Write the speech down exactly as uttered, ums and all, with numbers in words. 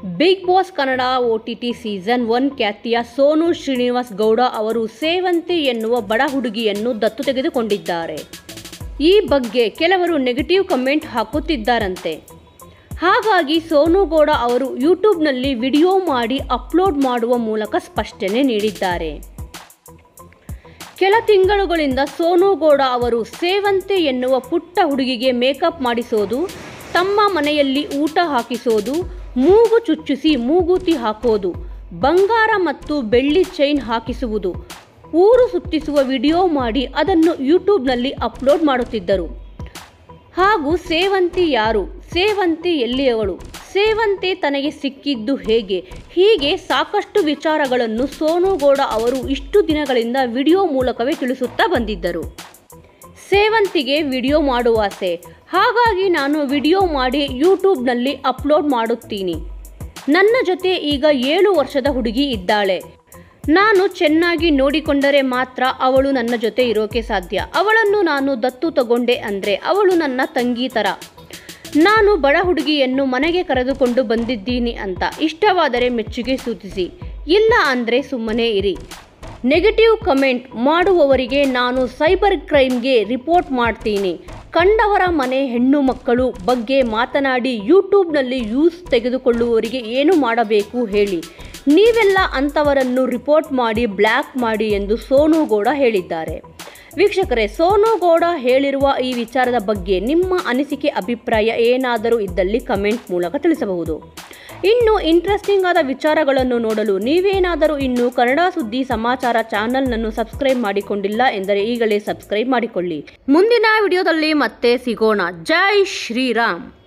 Big Boss Kannada O T T season one ಖ್ಯಾತಿಯ ಸೋನು ಶ್ರೀನಿವಾಸ್ ಗೌಡ ಅವರು ಸೇವಂತಿ ಎನ್ನುವ ಬಡ ಹುಡುಗಿಯನ್ನು ದತ್ತು ತೆಗೆದುಕೊಂಡಿದ್ದಾರೆ. ಈ ಬಗ್ಗೆ ಕೆಲವರು ನೆಗೆಟಿವ್ ಕಮೆಂಟ್ ಹಾಕುತ್ತಿದ್ದಾರಂತೆ. ಹಾಗಾಗಿ ಸೋನು ಗೌಡ ಅವರು ಯೂಟ್ಯೂಬ್ನಲ್ಲಿ ವಿಡಿಯೋ ಮಾಡಿ ಅಪ್ಲೋಡ್ ಮಾಡುವ ಮೂಲಕ ಸ್ಪಷ್ಟನೆ ನೀಡಿದ್ದಾರೆ. ಕೆಲ ತಿಂಗಳುಗಳಿಂದ ಸೋನು ಗೌಡ ಅವರು ಸೇವಂತಿ ಎನ್ನುವ ಪುಟ್ಟ ಹುಡುಗಿಗೆ ಮೇಕಪ್ ಮಾಡಿಸೋದು, ತಮ್ಮ ಮನೆಯಲ್ಲಿ ಊಟ ಹಾಕಿಸೋದು, ಮೂಗು ಚುಚ್ಚಿಸಿ ಮೂಗುತಿ ಹಾಕೋದು, ಬಂಗಾರ ಮತ್ತು ಬೆಳ್ಳಿ ಚೈನ್ ಹಾಕಿಸುವುದು, ಊರು ಸುತ್ತಿಸುವ ವಿಡಿಯೋ ಮಾಡಿ ಅದನ್ನು ಯೂಟ್ಯೂಬ್ನಲ್ಲಿ ಅಪ್ಲೋಡ್ ಮಾಡುತ್ತಿದ್ದರು. ಹಾಗೂ ಸೇವಂತಿ ಯಾರು, ಸೇವಂತಿ ಎಲ್ಲಿಯವಳು, ಸೇವಂತಿ ತನಗೆ ಸಿಕ್ಕಿದ್ದು ಹೇಗೆ, ಹೀಗೆ ಸಾಕಷ್ಟು ವಿಚಾರಗಳನ್ನು ಸೋನು ಗೌಡ ಅವರು ಇಷ್ಟು ದಿನಗಳಿಂದ ವಿಡಿಯೋ ಮೂಲಕವೇ ತಿಳಿಸುತ್ತಾ ಬಂದಿದ್ದರು. ಸೇವಂತಿಗೆ ವಿಡಿಯೋ ಮಾಡುವ ಆಸೆ, ಹಾಗಾಗಿ ನಾನು ವಿಡಿಯೋ ಮಾಡಿ ಯೂಟ್ಯೂಬ್ನಲ್ಲಿ ಅಪ್ಲೋಡ್ ಮಾಡುತ್ತೀನಿ. ನನ್ನ ಜೊತೆ ಈಗ ಏಳು ವರ್ಷದ ಹುಡುಗಿ ಇದ್ದಾಳೆ. ನಾನು ಚೆನ್ನಾಗಿ ನೋಡಿಕೊಂಡರೆ ಮಾತ್ರ ಅವಳು ನನ್ನ ಜೊತೆ ಇರೋಕೆ ಸಾಧ್ಯ. ಅವಳನ್ನು ನಾನು ದತ್ತು ತಗೊಂಡೆ ಅಂದರೆ ಅವಳು ನನ್ನ ತಂಗಿ ಥರ. ನಾನು ಬಡ ಹುಡುಗಿಯನ್ನು ಮನೆಗೆ ಕರೆದುಕೊಂಡು ಬಂದಿದ್ದೀನಿ ಅಂತ. ಇಷ್ಟವಾದರೆ ಮೆಚ್ಚುಗೆ ಸೂಚಿಸಿ, ಇಲ್ಲ ಅಂದರೆ ಸುಮ್ಮನೆ ಇರಿ. ನೆಗೆಟಿವ್ ಕಮೆಂಟ್ ಮಾಡುವವರಿಗೆ ನಾನು ಸೈಬರ್ ಕ್ರೈಮ್ಗೆ ರಿಪೋರ್ಟ್ ಮಾಡ್ತೀನಿ. ಕಂಡವರ ಮನೆ ಹೆಣ್ಣು ಮಕ್ಕಳು ಬಗ್ಗೆ ಮಾತನಾಡಿ ಯೂಟ್ಯೂಬ್ನಲ್ಲಿ ವ್ಯೂಸ್ ತೆಗೆದುಕೊಳ್ಳುವವರಿಗೆ ಏನು ಮಾಡಬೇಕು ಹೇಳಿ. ನೀವೆಲ್ಲ ಅಂಥವರನ್ನು ರಿಪೋರ್ಟ್ ಮಾಡಿ ಬ್ಲ್ಯಾಕ್ ಮಾಡಿ ಎಂದು ಸೋನು ಗೌಡ ಹೇಳಿದ್ದಾರೆ. ವೀಕ್ಷಕರೇ, ಸೋನು ಗೌಡ ಹೇಳಿರುವ ಈ ವಿಚಾರದ ಬಗ್ಗೆ ನಿಮ್ಮ ಅನಿಸಿಕೆ ಅಭಿಪ್ರಾಯ ಏನಾದರೂ ಇದ್ದಲ್ಲಿ ಕಮೆಂಟ್ ಮೂಲಕ ತಿಳಿಸಬಹುದು. ಇನ್ನು ಇಂಟ್ರೆಸ್ಟಿಂಗ್ ಆದ ವಿಚಾರಗಳನ್ನು ನೋಡಲು ನೀವೇನಾದರೂ ಇನ್ನು ಕನ್ನಡ ಸುದ್ದಿ ಸಮಾಚಾರ ಚಾನಲ್ನನ್ನು ಸಬ್ಸ್ಕ್ರೈಬ್ ಮಾಡಿಕೊಂಡಿಲ್ಲ ಎಂದರೆ ಈಗಲೇ ಸಬ್ಸ್ಕ್ರೈಬ್ ಮಾಡಿಕೊಳ್ಳಿ. ಮುಂದಿನ ವಿಡಿಯೋದಲ್ಲಿ ಮತ್ತೆ ಸಿಗೋಣ. ಜೈ ಶ್ರೀರಾಮ್.